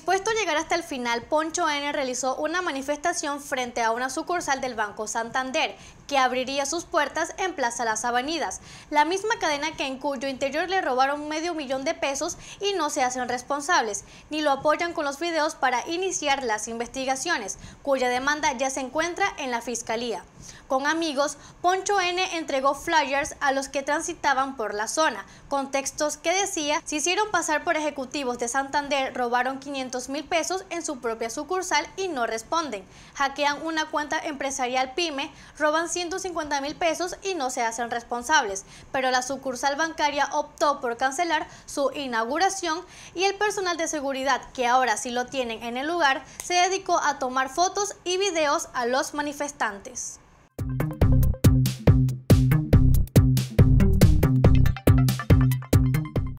Dispuesto a llegar hasta el final, Poncho N realizó una manifestación frente a una sucursal del Banco Santander, que abriría sus puertas en Plaza Las Avenidas, la misma cadena que en cuyo interior le robaron $500,000 y no se hacen responsables, ni lo apoyan con los videos para iniciar las investigaciones, cuya demanda ya se encuentra en la Fiscalía. Con amigos, Poncho N entregó flyers a los que transitaban por la zona, con textos que decía: se hicieron pasar por ejecutivos de Santander, robaron $500,000 en su propia sucursal y no responden, hackean una cuenta empresarial pyme, roban $150,000 y no se hacen responsables, pero la sucursal bancaria optó por cancelar su inauguración y el personal de seguridad, que ahora sí lo tienen en el lugar, se dedicó a tomar fotos y videos a los manifestantes.